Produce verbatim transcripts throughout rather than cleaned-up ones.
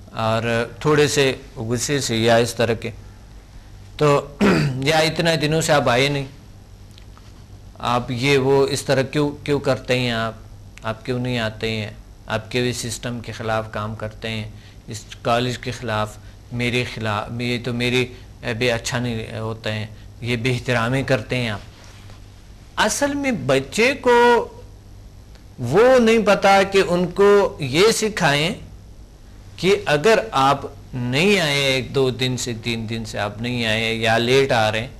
اور تھوڑے سے غصے سے یا اس طرح کے، تو یا اتنا دنوں سے آپ آئے نہیں، آپ یہ وہ اس طرح کیوں کیوں کرتے ہیں، آپ آپ کیوں نہیں آتے ہیں، آپ کے بھی سسٹم کے خلاف کام کرتے ہیں، اس کالج کے خلاف، میرے خلاف، یہ تو میری بھی اچھا نہیں ہوتا ہے، یہ بے احترامی کرتے ہیں آپ۔ اصل میں بچے کو وہ نہیں پتا کہ ان کو یہ سکھائیں کہ اگر آپ نہیں آئے ایک دو دن سے تین دن سے آپ نہیں آئے یا لیٹ آ رہے ہیں،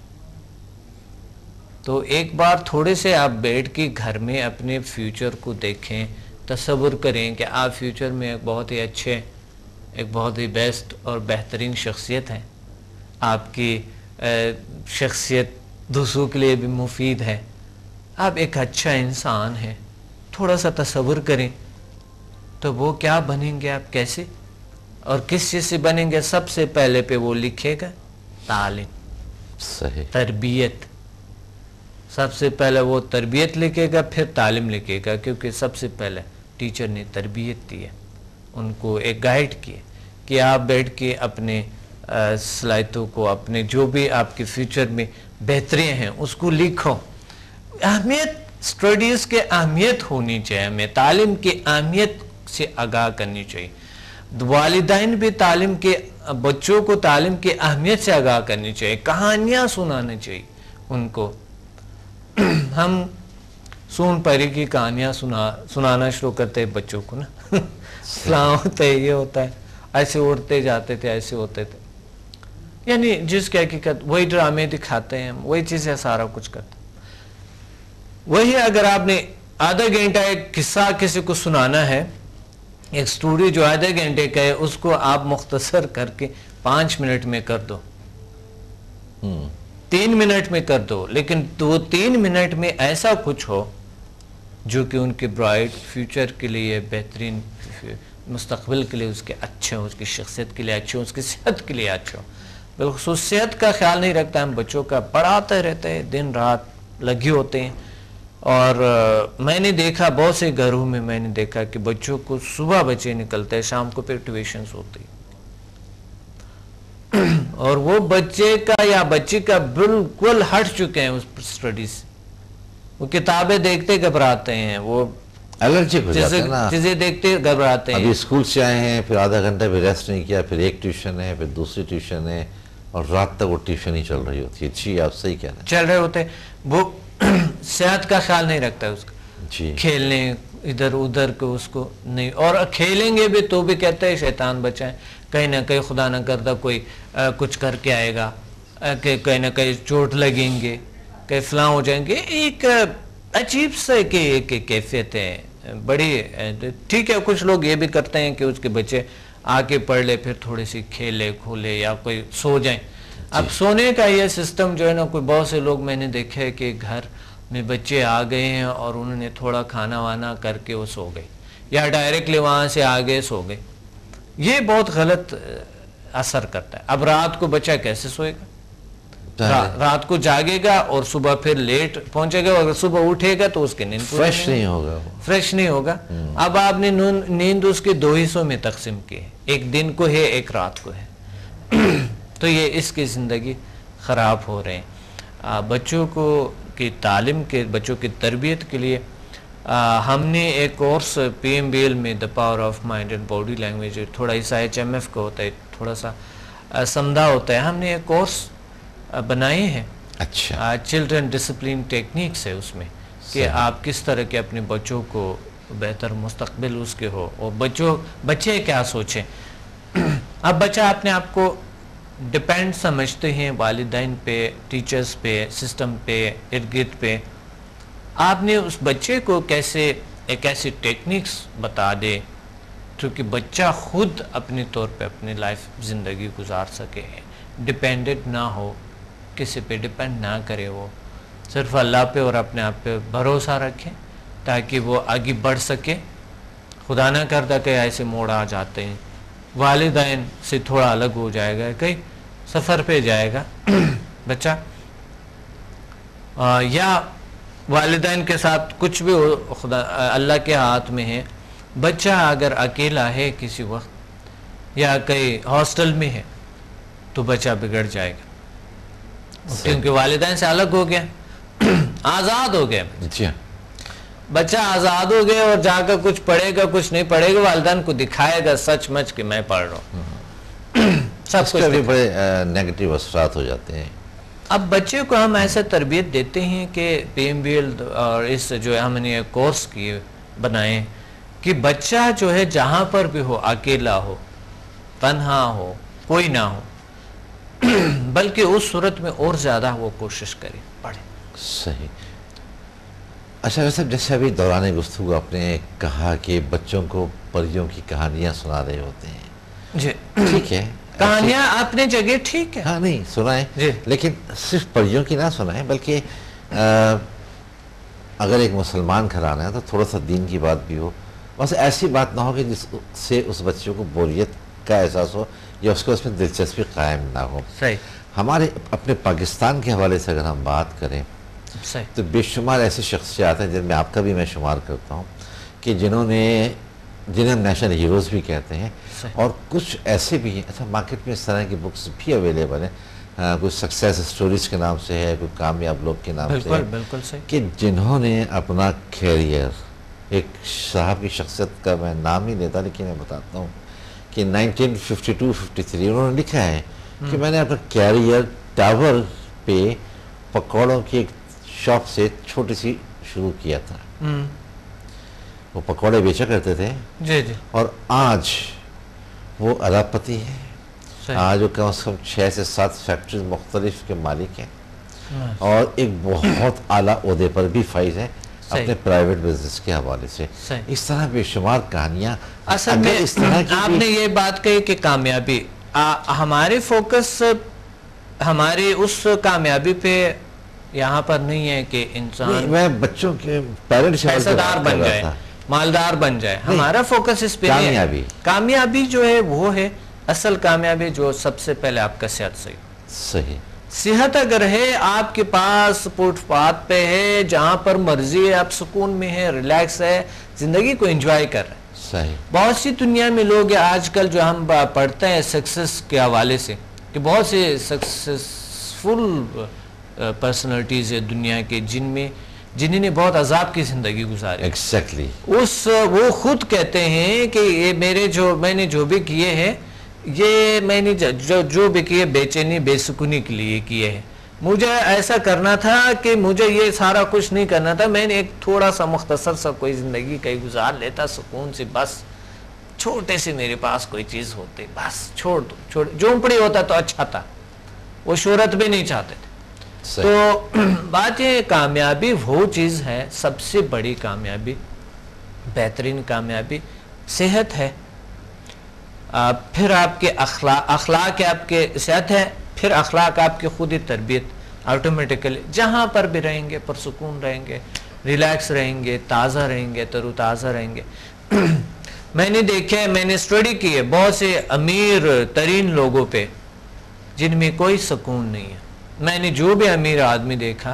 تو ایک بار تھوڑے سے آپ بیٹھ کے گھر میں اپنے فیوچر کو دیکھیں، تصور کریں کہ آپ فیوچر میں ایک بہت ہی اچھے، ایک بہت ہی بیسٹ اور بہترین شخصیت ہے، آپ کی شخصیت دوسروں کے لیے بھی مفید ہے، آپ ایک اچھا انسان ہیں، تھوڑا سا تصور کریں تو وہ کیا بنیں گے، آپ کیسے اور کس چیز سے بنیں گے؟ سب سے پہلے پہ وہ لکھے گا تعلیم، صحیح، تربیت، سب سے پہلے وہ تربیت لکھے گا، پھر تعلیم لکھے گا، کیونکہ سب سے پہلے ٹیچر نے تربیت دی ہے، ان کو ایک گائیڈ کیے کہ آپ بیٹھ کے اپنے صلاحیتوں کو، اپنے جو بھی آپ کے فیوچر میں بہتریاں ہیں اس کو لکھو۔ اہمیت اسٹڈیز کے اہمیت ہونی چاہیے، ہمیں تعلیم کی اہمیت سے آگاہ کرنی چاہیے، والدین بھی تعلیم کے، بچوں کو تعلیم کی اہمیت سے آگاہ کرنی چاہیے، کہانیاں سنانا چاہیے ان کو۔ ہم سون پری کی کہانیاں سنا سنانا شروع کرتے ہیں بچوں کو نا، فلاں ہوتا ہے، یہ ہوتا ہے، ایسے اڑتے جاتے تھے، ایسے ہوتے تھے، یعنی جس کی حقیقت وہی ڈرامے دکھاتے ہیں، وہی چیزیں سارا کچھ کرتے ہیں۔ وہی اگر آپ نے آدھا گھنٹہ ایک قصہ کسی کو سنانا ہے، ایک سٹوری جو آدھے گھنٹے کا ہے، اس کو آپ مختصر کر کے پانچ منٹ میں کر دو، تین منٹ میں کر دو، لیکن وہ تین منٹ میں ایسا کچھ ہو جو کہ ان کے برائٹ فیوچر کے لیے، بہترین مستقبل کے لیے اس کے اچھے ہو، اس کی شخصیت کے لیے اچھے ہو، اس کی صحت کے لیے اچھے ہو۔ بالخصوص صحت کا خیال نہیں رکھتا، ہم بچوں کا پڑھاتے رہتے ہیں، دن رات لگے ہوتے ہیں، اور میں نے دیکھا بہت سے گھروں میں، میں نے دیکھا کہ بچوں کو صبح بچے نکلتے ہیں، شام کو پھر ٹیوشنز ہوتی، اور وہ بچے کا یا بچی کا بالکل ہٹ چکے ہیں اس سٹڈیز سے، وہ کتابیں دیکھتے گھبراتے ہیں، وہ الرجک ہو جاتا ہے نا، چیزیں دیکھتے گھبراتے ہیں۔ ابھی اسکول سے آئے ہیں، پھر آدھا گھنٹہ بھی ریسٹ نہیں کیا، پھر ایک ٹیوشن ہے، پھر دوسری ٹیوشن ہے، اور رات تک وہ ٹیوشن ہی چل رہی ہوتی ہے۔ جی آپ صحیح کہہ رہے ہیں، چل رہے ہوتے، وہ صحت کا خیال نہیں رکھتا ہے اس کا، جی کھیلنے ادھر ادھر کو اس کو نہیں، اور کھیلیں گے بھی تو بھی کہتے ہیں شیطان بچائیں، کہیں نہ کہیں خدا نہ کرتا کوئی کچھ کر کے آئے گا، کہ کہیں نہ کہیں چوٹ لگیں گے، کہ فلاں ہو جائیں گے۔ ایک عجیب سے کہ ایک کیفیت ہے بڑی، ٹھیک ہے کچھ لوگ یہ بھی کرتے ہیں کہ اس کے بچے آ کے پڑھ لے، پھر تھوڑی سی کھیلے کھولے یا کوئی سو جائیں۔ اب سونے کا یہ سسٹم جو ہے نا، کوئی بہت سے لوگ میں نے دیکھا ہے کہ گھر میں بچے آ گئے ہیں اور انہوں نے تھوڑا کھانا وانا کر کے وہ سو گئے، یا ڈائریکٹلی وہاں سے آگے سو گئے، یہ بہت غلط اثر کرتا ہے۔ اب رات کو بچہ کیسے سوئے گا؟ رات کو جاگے گا اور صبح پھر لیٹ پہنچے گا، اور اگر صبح اٹھے گا تو اس کے نیند فریش نہیں ہوگا، فریش نہیں ہوگا۔ اب آپ نے نیند اس کے دو حصوں میں تقسیم کی ہے، ایک دن کو ہے، ایک رات کو ہے، تو یہ اس کی زندگی خراب ہو رہے ہیں۔ بچوں کو کی تعلیم کے، بچوں کی تربیت کے لیے ہم نے ایک course P M B L میں the power of mind and body language, تھوڑا سا ایچ ایم ایف کا ہوتا ہے، تھوڑا سا سمدھا ہوتا ہے، ہم نے ایک کورس بنائے ہیں، اچھا چلڈرن ڈسپلن ٹیکنیکس ہے اس میں، کہ آپ کس طرح کے اپنے بچوں کو بہتر مستقبل اس کے ہو، اور بچوں بچے کیا سوچیں۔ اب بچہ اپنے آپ کو ڈپینڈ سمجھتے ہیں والدین پہ، ٹیچرز پہ، سسٹم پہ، ارد گرد پہ۔ آپ نے اس بچے کو کیسے ایک ایسی ٹیکنیکس بتا دے کیونکہ بچہ خود اپنے طور پہ اپنی لائف زندگی گزار سکے، ڈپینڈنٹ نہ ہو، کسی پہ ڈپینڈ نہ کرے، وہ صرف اللہ پہ اور اپنے آپ پہ بھروسہ رکھیں تاکہ وہ آگے بڑھ سکے۔ خدا نہ کرتا کہ ایسے موڑ آ جاتے ہیں، والدین سے تھوڑا الگ ہو جائے گا، کہیں سفر پہ جائے گا بچہ، یا والدین کے ساتھ کچھ بھی خدا اللہ کے ہاتھ میں ہے۔ بچہ اگر اکیلا ہے کسی وقت یا کئی ہاسٹل میں ہے تو بچہ بگڑ جائے گا، کیونکہ والدین سے الگ ہو گیا، آزاد ہو گیا جی ہاں، بچہ آزاد ہو گیا، اور جا کر کچھ پڑھے گا کچھ نہیں پڑھے گا، والدین کو دکھائے گا سچ مچ کہ میں پڑھ رہا ہوں، سب کچھ بھی بڑے نیگیٹو اثرات ہو جاتے ہیں۔ اب بچے کو ہم ایسا تربیت دیتے ہیں کہ پی ایم بی ایل اور اس جو ہم نے کورس کیے بنائے کہ بچہ جو ہے جہاں پر بھی ہو، اکیلا ہو، تنہا ہو، کوئی نہ ہو، بلکہ اس صورت میں اور زیادہ وہ کوشش کرے پڑھے۔ صحیح۔ اچھا ویسے جیسے ابھی دوران گفتگو آپ نے کہا کہ بچوں کو پریوں کی کہانیاں سنا رہے ہوتے ہیں، جی ٹھیک ہے، کہانیاں اپنی جگہ ٹھیک ہے، ہاں نہیں سنائیں، جی لیکن صرف پریوں کی نہ سنائیں، بلکہ اگر ایک مسلمان گھرانا ہے تو تھوڑا سا دین کی بات بھی ہو، بس ایسی بات نہ ہو کہ جس سے اس بچے کو بوریت کا احساس ہو یا اس کو اس میں دلچسپی قائم نہ ہو۔ صحیح، ہمارے اپنے پاکستان کے حوالے سے اگر ہم بات کریں صحیح، تو بے شمار ایسی شخصیات ہیں جن میں آپ کا بھی میں شمار کرتا ہوں کہ جنہوں نے جنہیں ہم نیشنل ہیروز بھی کہتے ہیں، اور کچھ ایسے بھی ہیں، اچھا مارکیٹ میں اس طرح کی بکس بھی اویلیبل ہیں، کچھ سکسیس سٹوریز کے نام سے ہے، کوئی کامیاب لوگ کے نام سے ہے، بالکل صحیح، کہ جنہوں نے اپنا کیریئر، ایک صاحب کی شخصیت کا میں نام نہیں لیتا لیکن میں بتاتا ہوں کہ nineteen fifty two fifty three انہوں نے لکھا ہے کہ میں نے اپنا کیریئر ٹاور پہ پکوڑوں کی ایک شاپ سے چھوٹی سی شروع کیا تھا، وہ پکوڑے بیچا کرتے تھے، جی جی، اور آج وہ ارب پتی ہے، آج وہ کم از کم چھ سے سات فیکٹریز مختلف کے مالک ہیں، اور ایک بہت اعلیٰ عہدے پر بھی فائز ہیں اپنے پرائیویٹ بزنس کے حوالے سے۔ اس طرح بے شمار کہانیاں، اصل میں آپ نے یہ بات کہی کہ کامیابی، ہمارے فوکس ہماری اس کامیابی پہ یہاں پر نہیں ہے کہ انسان میں بچوں کے پیرنٹس پیسہ دار بن جائے، مالدار بن جائے، ہمارا فوکس اس پہ نہیں ہے۔ کامیابی جو ہے وہ ہے اصل کامیابی جو سب سے پہلے آپ کا صحت صحیح صحیح صحت اگر ہے، آپ کے پاس فٹ پاتھ پہ ہے، جہاں پر مرضی ہے، آپ سکون میں ہے، ریلیکس ہے، زندگی کو انجوائے کر رہے ہیں۔ صحیح بہت سی دنیا میں لوگ آج کل جو ہم پڑھتے ہیں سکسس کے حوالے سے کہ بہت سے سکسسفل پرسنالٹیز ہے دنیا کے جن میں جنہوں نے بہت عذاب کی زندگی گزاری، ایگزیکٹلی اس وہ خود کہتے ہیں کہ یہ میرے جو میں نے جو بھی کیے ہیں، یہ میں نے جو جو بھی کیے بے چینی بے سکونی کے لیے کیے ہیں، مجھے ایسا کرنا تھا کہ مجھے یہ سارا کچھ نہیں کرنا تھا، میں نے ایک تھوڑا سا مختصر سا کوئی زندگی کہیں گزار لیتا سکون سے، بس چھوٹے سے میرے پاس کوئی چیز ہوتی، بس چھوڑ دو، چھوڑ جھونپڑی ہوتا تو اچھا تھا، وہ شہرت بھی نہیں چاہتے تھے۔ تو بات یہ کامیابی وہ چیز ہے، سب سے بڑی کامیابی، بہترین کامیابی صحت ہے، پھر آپ کے اخلاق اخلاق آپ کے صحت ہے، پھر اخلاق آپ کی خود ہی تربیت آٹومیٹکلی، جہاں پر بھی رہیں گے پرسکون رہیں گے، ریلیکس رہیں گے، تازہ رہیں گے، تر و تازہ رہیں گے۔ میں نے دیکھا ہے، میں نے اسٹڈی کی ہے بہت سے امیر ترین لوگوں پہ جن میں کوئی سکون نہیں ہے، میں نے جو بھی امیر آدمی دیکھا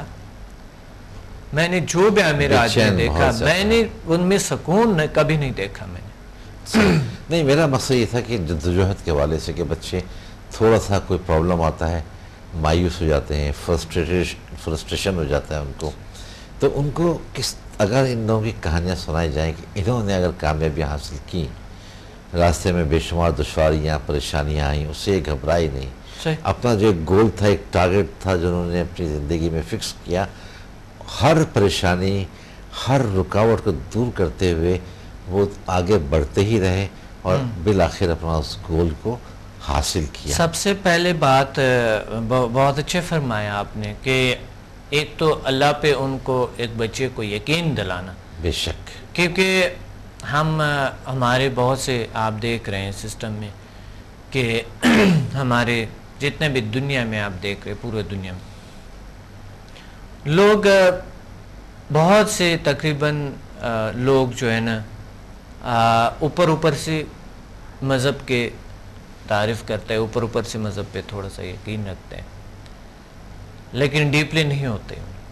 میں نے جو بھی امیر آدمی دیکھا میں نے ان میں سکون کبھی نہیں دیکھا میں نے۔ نہیں، میرا مقصد یہ تھا کہ جدوجہد کے حوالے سے کہ بچے تھوڑا سا کوئی پرابلم آتا ہے مایوس ہو جاتے ہیں، فرسٹریشن ہو جاتا ہے ان کو، تو ان کو کس اگر ان لوگوں کی کہانیاں سنائی جائیں کہ انہوں نے اگر کامیابیاں حاصل کی، راستے میں بے شمار دشواریاں پریشانیاں آئیں، اس سے گھبرائی نہیں، اپنا جو ایک گول تھا، ایک ٹارگٹ تھا جو انہوں نے اپنی زندگی میں فکس کیا، ہر پریشانی ہر رکاوٹ کو دور کرتے ہوئے وہ آگے بڑھتے ہی رہے اور بالآخر اپنا اس گول کو حاصل کیا۔ سب سے پہلے بات بہت اچھے فرمایا آپ نے کہ ایک تو اللہ پہ ان کو ایک بچے کو یقین دلانا، بے شک، کیونکہ ہم ہمارے بہت سے آپ دیکھ رہے ہیں سسٹم میں کہ ہمارے جتنے بھی دنیا میں آپ دیکھ رہے پورے دنیا میں لوگ بہت سے تقریباً لوگ جو ہے نا اوپر اوپر سے مذہب کے تعریف کرتے ہیں، اوپر اوپر سے مذہب پہ تھوڑا سا یقین رکھتے ہیں، لیکن ڈیپلی نہیں ہوتے،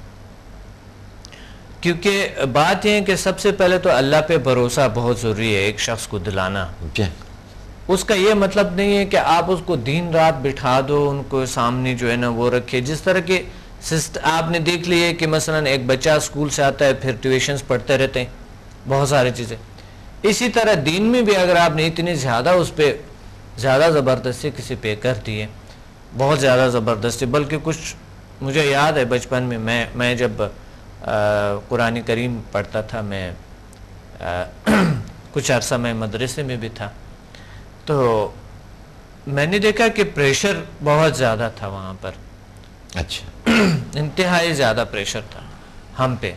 کیونکہ بات یہ ہے کہ سب سے پہلے تو اللہ پہ بھروسہ بہت ضروری ہے ایک شخص کو دلانا، اس کا یہ مطلب نہیں ہے کہ آپ اس کو دن رات بٹھا دو، ان کو سامنے جو ہے نا وہ رکھے. جس طرح کے آپ نے دیکھ لی ہے کہ مثلا ایک بچہ اسکول سے آتا ہے پھر ٹیوشنز پڑھتے رہتے ہیں بہت ساری چیزیں. اسی طرح دین میں بھی اگر آپ نے اتنی زیادہ اس پہ زیادہ زبردستی کسی پہ کر دی ہے، بہت زیادہ زبردستی، بلکہ کچھ مجھے یاد ہے بچپن میں میں میں جب قرآن کریم پڑھتا تھا، میں کچھ عرصہ میں مدرسے میں بھی تھا، تو میں نے دیکھا کہ پریشر بہت زیادہ تھا وہاں پر. اچھا. انتہائی زیادہ پریشر تھا ہم پہ.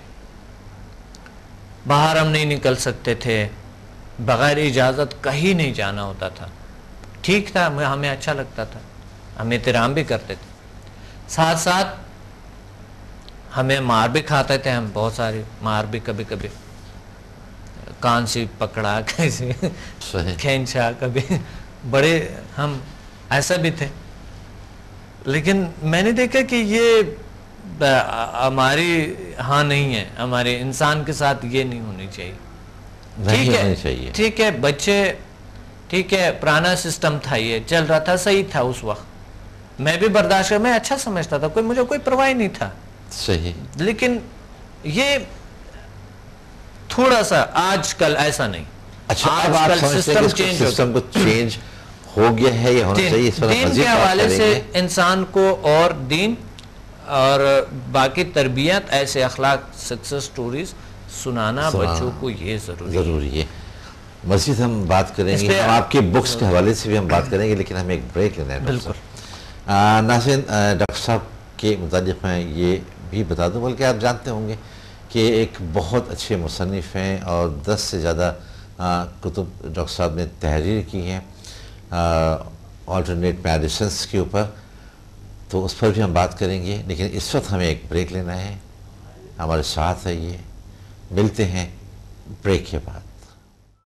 باہر ہم نہیں نکل سکتے تھے، بغیر اجازت کہیں نہیں جانا ہوتا تھا. ٹھیک تھا، ہمیں اچھا لگتا تھا، ہم احترام بھی کرتے تھے، ساتھ ساتھ ہمیں مار بھی کھاتے تھے. ہم بہت ساری مار بھی کبھی کبھی کان سے پکڑا، کیسے کھینچا، کبھی بڑے ہم ایسا بھی تھے. لیکن میں نے دیکھا کہ یہ ہماری ہاں نہیں ہے، ہمارے انسان کے ساتھ یہ نہیں ہونی چاہیے. ٹھیک ہے ٹھیک ہے بچے، ٹھیک ہے پرانا سسٹم تھا، یہ چل رہا تھا، صحیح تھا اس وقت، میں بھی برداشت کر، میں اچھا سمجھتا تھا، کوئی مجھے کوئی پرواہ نہیں تھا. صحیح. لیکن یہ تھوڑا سا آج کل ایسا نہیں. اچھا اب آپ سمجھتے ہیں کہ سسٹم کو چینج ہو گیا ہے یا ہونا چاہیے؟ اس پر دین کے حوالے سے انسان کو اور دین اور باقی تربیت، ایسے اخلاق، سکسس سٹوریز سنانا بچوں کو یہ ضروری ہے. مزید ہم بات کریں گے، ہم آپ کے بکس کے حوالے سے بھی ہم بات کریں گے، لیکن ہم ایک بریک لینا ہے. بالکل. ناظرین، ڈاکٹر صاحب کے متعلق میں یہ بھی بتا دوں، بلکہ آپ جانتے ہوں گے کہ ایک بہت اچھے مصنف ہیں اور دس سے زیادہ کتب ڈاکٹر صاحب نے تحریر کی ہیں آلٹرنیٹ میڈیسنس کے اوپر، تو اس پر بھی ہم بات کریں گے. لیکن اس وقت ہمیں ایک بریک لینا ہے. ہمارے ساتھ ہے، یہ ملتے ہیں بریک کے بعد.